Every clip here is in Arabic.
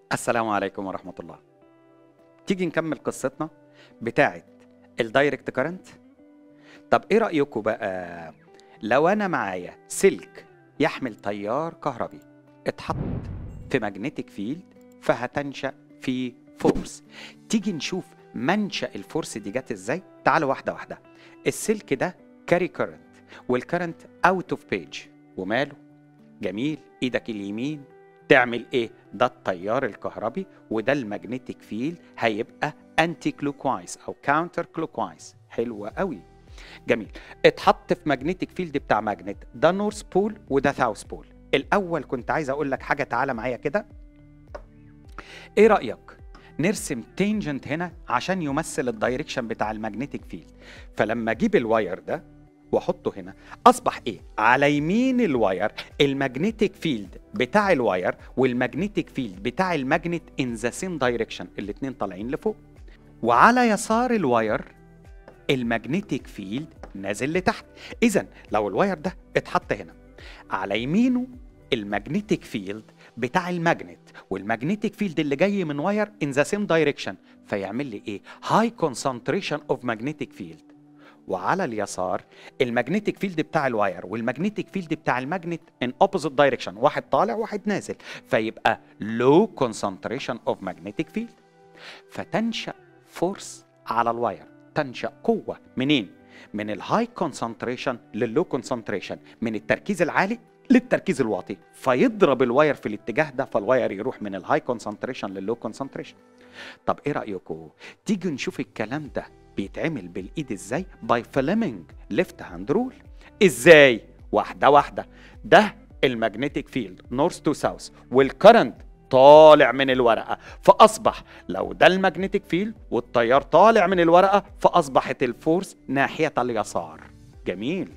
السلام عليكم ورحمة الله. تيجي نكمل قصتنا بتاعة الدايركت كارنت. طب ايه رأيكم بقى لو انا معايا سلك يحمل تيار كهربي اتحط في ماجنتيك فيلد فهتنشأ في فورس. تيجي نشوف منشأ الفورس دي جت ازاي. تعالوا واحدة واحدة. السلك ده كاري كارنت والكارنت اوت اوف بيج وماله جميل. ايدك اليمين تعمل ايه؟ ده التيار الكهربي وده المagnetic فيلد هيبقى انتي كلوكوايز او كاونتر كلوكوايز. حلو قوي جميل. اتحط في magnetic فيلد بتاع ماجنت، ده نورث بول وده ساوث بول. الاول كنت عايز اقول لك حاجه، تعالى معايا كده. ايه رايك نرسم تانجنت هنا عشان يمثل الدايركشن بتاع المagnetic فيلد؟ فلما اجيب الواير ده واحطه هنا اصبح ايه؟ على يمين الواير المagnetic فيلد بتاع الواير والمagnetic فيلد بتاع الماجنت ان ذا سيم دايركشن، الاثنين طالعين لفوق. وعلى يسار الواير المagnetic فيلد نازل لتحت. اذا لو الواير ده اتحط هنا على يمينه المagnetic فيلد بتاع الماجنت والمagnetic فيلد اللي جاي من واير ان ذا سيم دايركشن، فيعمل لي ايه؟ هاي كونسنتريشن اوف magnetic فيلد. وعلى اليسار المagnetic فيلد بتاع الواير والمagnetic فيلد بتاع الماجنت ان اوبوزيت دايركشن، واحد طالع واحد نازل، فيبقى لو كونسنتريشن اوف magnetic فيلد. فتنشأ فورس على الواير، تنشأ قوة منين؟ من الهاي كونسنتريشن لللو كونسنتريشن، من التركيز العالي للتركيز الواطي، فيضرب الواير في الاتجاه ده، فالواير يروح من الهاي كونسنتريشن لللو كونسنتريشن. طب ايه رأيكم تيجي نشوف الكلام ده بيتعمل بالايد ازاي؟ باي فليمنج ليفت هاند رول. ازاي؟ واحدة واحدة. ده المagnetic فيلد نورث تو ساوث والكرنت طالع من الورقة، فأصبح لو ده المagnetic فيلد والتيار طالع من الورقة فأصبحت الفورس ناحية اليسار. جميل.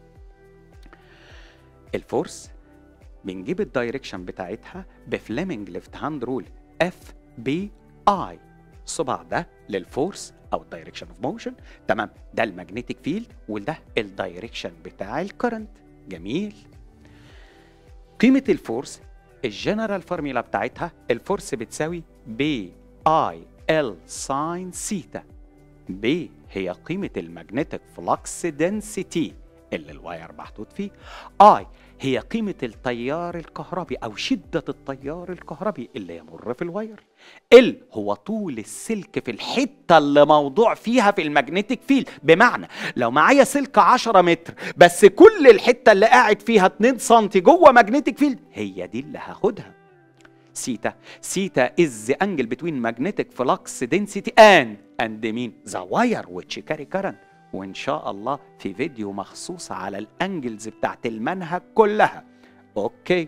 الفورس بنجيب الدايركشن بتاعتها بفليمنج ليفت هاند رول اف بي اي. الصباع ده للفورس او الدايركشن اوف موشن، تمام؟ ده المagnetic فيلد وده الدايركشن بتاع الكرنت. جميل. قيمة الفورس الجنرال فورميلا بتاعتها الفورس بتساوي بي اي ال ساين سيتا. بي هي قيمة المagnetic فلكس دنسيتي اللي الواير محطوط فيه. اي هي قيمة التيار الكهربي او شدة التيار الكهربي اللي يمر في الواير. ال هو طول السلك في الحتة اللي موضوع فيها في المagnetic فيلد. بمعنى لو معايا سلك 10 متر بس كل الحتة اللي قاعد فيها 2 سم جوه magnetic فيلد، هي دي اللي هاخدها. سيتا is the angle between magnetic flux density and مين؟ the wire which carry current. وإن شاء الله في فيديو مخصوص على الأنجلز بتاعت المنهج كلها. أوكي.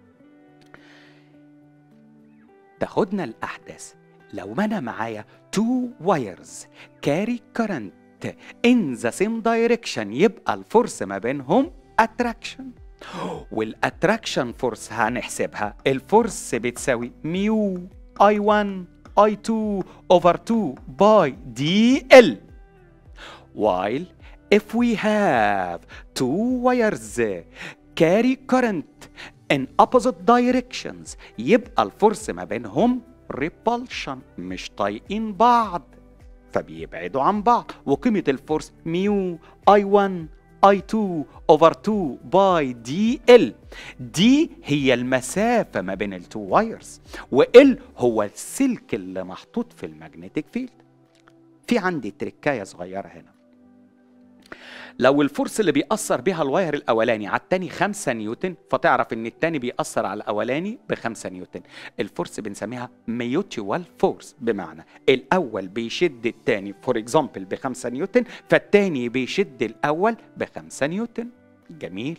تاخدنا الأحداث. لو أنا معايا two wires carry current in the same direction يبقى الفورس ما بينهم attraction. والاتراكشن فورس هنحسبها، الفورس بتساوي ميو I1 I2 over 2 by DL. while if we have two wires carry current in opposite directions يبقى الفورس ما بينهم repulsion، مش طايقين بعض فبيبعدوا عن بعض. وقيمة الفورس ميو I1 I2 over 2 by DL. دي هي المسافة ما بين التو وايرز، وال هو السلك اللي محطوط في المagnetic فيلد. في عندي تركاية صغيرة هنا. لو الفورس اللي بيأثر بيها الواير الأولاني على التاني 5 نيوتن، فتعرف إن التاني بيأثر على الأولاني ب5 نيوتن. الفورس بنسميها ميوتوال فورس، بمعنى الأول بيشد التاني فور إكزامبل ب5 نيوتن، فالتاني بيشد الأول ب5 نيوتن. جميل.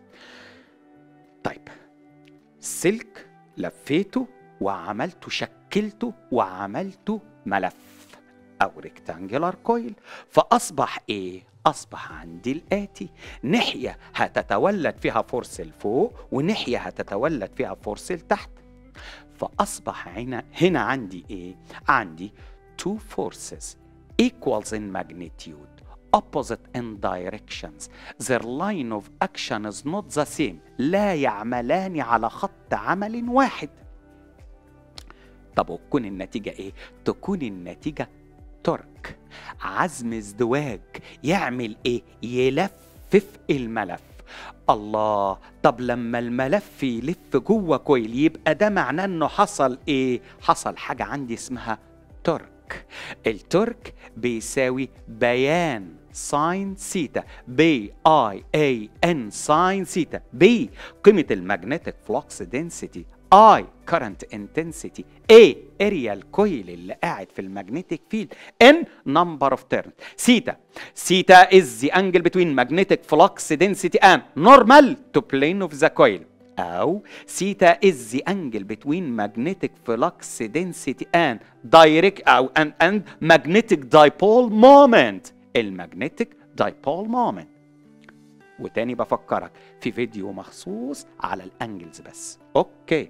طيب سلك لفيته وعملته، شكلته وعملته ملف أو ريكتانجلر كويل، فأصبح إيه؟ أصبح عندي الآتي: ناحية هتتولد فيها فورس لفوق وناحية هتتولد فيها فورس لتحت. فأصبح هنا عندي إيه؟ عندي two forces equals in magnitude opposite in directions their line of action is not the same. لا يعملان على خط عمل واحد. طب وتكون النتيجة ايه؟ تكون النتيجة تورك، عزم ازدواج. يعمل ايه؟ يلفف الملف. الله، طب لما الملف يلف جوه كويل يبقى ده معناه انه حصل ايه؟ حصل حاجة عندي اسمها تورك. التورك بيساوي بيان ساين سيتا، بي اي اي ان ساين سيتا، بي قيمة المagnetic flux density، I current intensity، A area الكويل اللي قاعد في المagnetic field، N number of turns. Theta is the angle between magnetic flux density and normal to plane of the coil. أو theta is the angle between magnetic flux density and direct أو and magnetic dipole moment. المagnetic dipole moment. وتاني بفكرك في فيديو مخصوص على الانجلز بس. اوكي،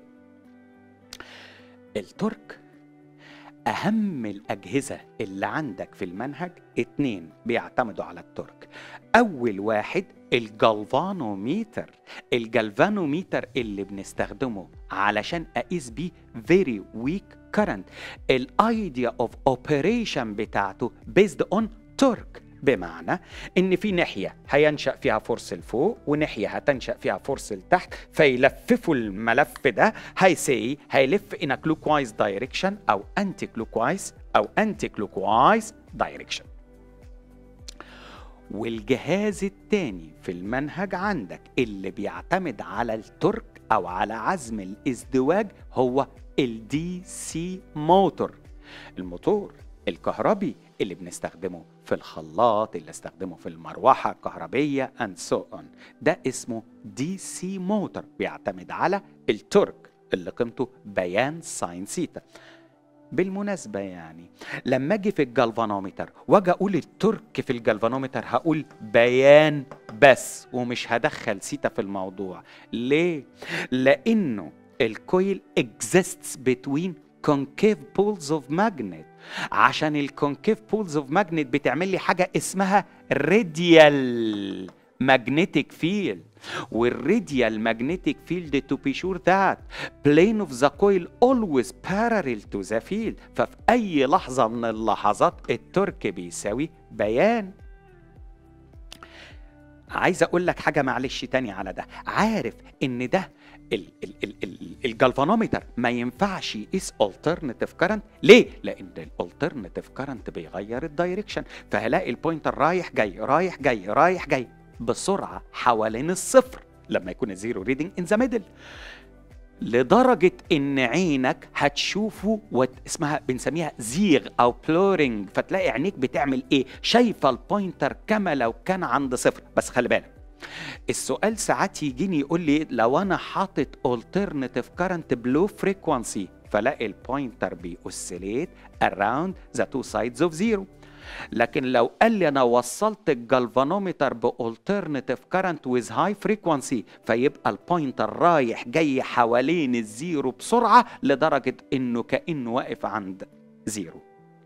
التورك اهم الاجهزه اللي عندك في المنهج 2 بيعتمدوا على التورك. اول واحد الجالفانوميتر. الجالفانوميتر اللي بنستخدمه علشان اقيس بيه very weak current. الايديا اوف اوبريشن بتاعته based on torque، بمعنى ان في ناحيه هينشا فيها فورس لفوق وناحيه هتنشا فيها فورس لتحت، فيلففوا الملف ده هيلف in a clockwise direction او anti clockwise direction. والجهاز الثاني في المنهج عندك اللي بيعتمد على التورك او على عزم الازدواج هو الدي سي موتور، الموتور الكهربي اللي بنستخدمه في الخلاط، اللي استخدمه في المروحة الكهربية and so on. ده اسمه دي سي موتور، بيعتمد على التورك اللي قيمته بيان ساين سيتا. بالمناسبة يعني لما اجي في الجالفانومتر واجي اقول التورك في الجالفانومتر هقول بيان بس ومش هدخل سيتا في الموضوع. ليه؟ لانه الكويل exists between concave poles of magnet. عشان الكونكيف بولز اوف ماجنت بتعمل لي حاجه اسمها راديال magnetic field، والراديال magnetic field to be sure that plane of the coil always parallel to the field. ففي اي لحظه من اللحظات التورك بيساوي بيان. عايز اقول لك حاجه معلش تاني على ده. عارف ان ده الجالفانومتر ما ينفعش يقيس alternative current. ليه؟ لان الالترناتيف كارنت بيغير الدايركشن، فهلاقي البوينتر رايح جاي رايح جاي رايح جاي بسرعه حوالين الصفر لما يكون الزيرو ريدنج ان ذا ميدل، لدرجه ان عينك هتشوفه اسمها بنسميها زيغ او بلورنج، فتلاقي عينيك بتعمل ايه؟ شايفه البوينتر كما لو كان عند صفر. بس خلي بالك السؤال ساعات يجيني يقول لي لو انا حاطط alternative current below frequency فلاقي البوينتر بيأوسيليت around the two sides of zero. لكن لو قال لي انا وصلت الجالفانومتر بالترناتيف كارنت ويز هاي فريكوانسي فيبقى البوينتر رايح جاي حوالين الزيرو بسرعه لدرجه انه كانه واقف عند زيرو.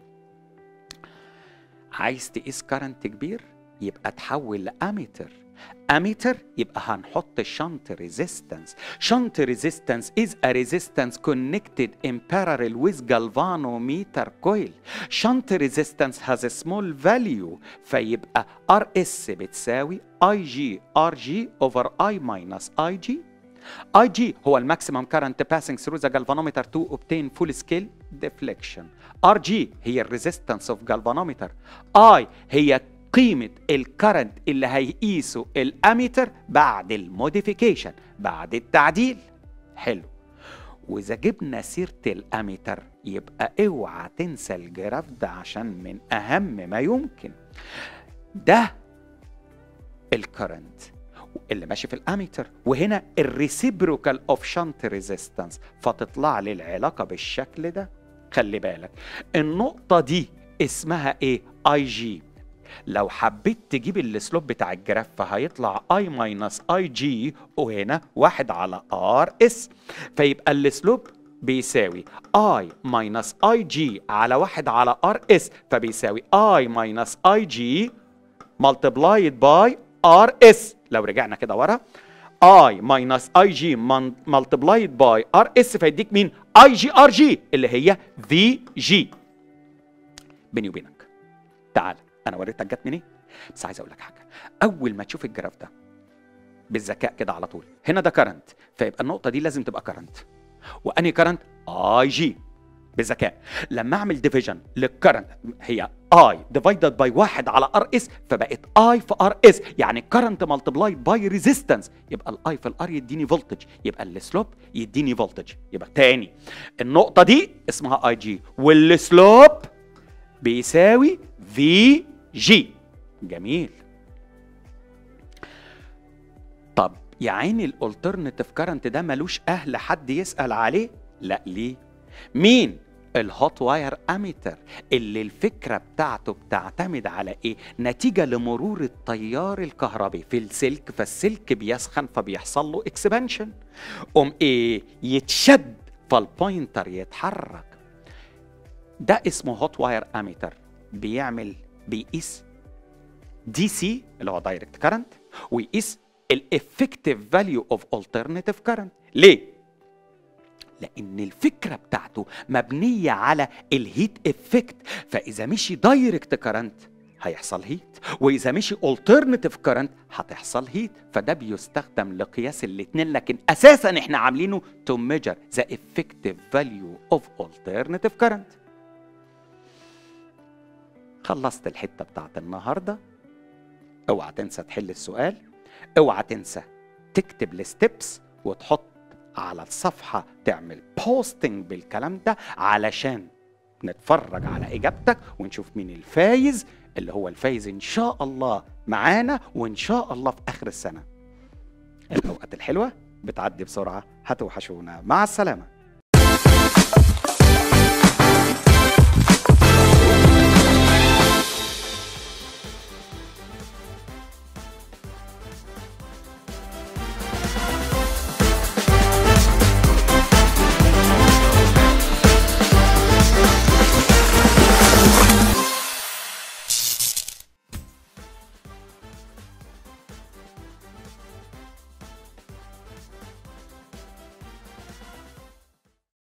عايز تقيس كارنت كبير يبقى تحول لاميتر. اميتر يبقى هنحط الشنت ريزيستنس. شنت ريزيستنس is a resistance connected in parallel with galvanometer coil. شنت resistance has a small value فيبقى RS بتساوي IG RG over I minus IG. IG هو الماكسيمم current passing through the galvanometer to obtain full scale deflection. RG هي الريزيستنس of galvanometer. I هي قيمة الكرنت اللي هيقيسه الاميتر بعد الموديفيكيشن، بعد التعديل. حلو. واذا جبنا سيرة الاميتر يبقى اوعى تنسى الجراف ده عشان من اهم ما يمكن. ده الكرنت اللي ماشي في الاميتر، وهنا الريسيبروكال اوف شنت ريزيستنس، فتطلع لي العلاقة بالشكل ده. خلي بالك النقطة دي اسمها ايه؟ اي جي. لو حبيت تجيب السلوب بتاع الجراف فهيطلع I minus IG وهنا 1 على RS، فيبقى السلوب بيساوي I minus IG على 1 على RS، فبيساوي I minus IG multiplied by RS. لو رجعنا كده ورا اي ماينس اي جي ملتبلايد باي ار اس فيديك مين؟ اي جي ار جي اللي هي في جي. بيني وبينك تعال انا وريتك جت منين، بس عايز اقول لك حاجه. اول ما تشوف الجراف ده بالذكاء كده على طول، هنا ده كرنت، فيبقى النقطه دي لازم تبقى كرنت. واني كرنت؟ اي جي. بذكاء لما اعمل ديفيجن للكرنت، هي اي ديفايدد باي 1 على ار اس، فبقت اي في ار اس، يعني كرنت ملتبلايد باي ريزيستنس، يبقى الاي في الار يديني فولتج، يبقى السلوب يديني فولتج. يبقى تاني النقطه دي اسمها اي جي، والسلوب بيساوي في جي. جميل. طب يا عيني الالترناتيف كارنت ده ملوش اهل حد يسال عليه؟ لا، ليه؟ مين؟ الهوت واير اميتر، اللي الفكره بتاعته بتعتمد على ايه؟ نتيجه لمرور التيار الكهربي في السلك، فالسلك بيسخن فبيحصل له اكسبانشن، ايه؟ يتشد فالبوينتر يتحرك. ده اسمه هوت واير اميتر، بيقيس دي سي اللي هو دايركت كارنت، ويقيس الافكتيف فاليو اوف الترناتيف كارنت. ليه؟ لان الفكره بتاعته مبنيه على الهيت افكت، فاذا مشي دايركت كارنت هيحصل هيت، واذا مشي الترناتيف كارنت هتحصل هيت، فده بيستخدم لقياس الاثنين، لكن اساسا احنا عاملينه تو ميجر ذا افكتيف فاليو اوف الترناتيف كارنت. خلصت الحته بتاعت النهارده. اوعى تنسى تحل السؤال، اوعى تنسى تكتب الستبس وتحط على الصفحة، تعمل بوستنج بالكلام ده علشان نتفرج على إجابتك ونشوف مين الفايز، اللي هو الفايز إن شاء الله معانا، وإن شاء الله في آخر السنة. الأوقات الحلوة بتعدي بسرعة، هتوحشونا. مع السلامة.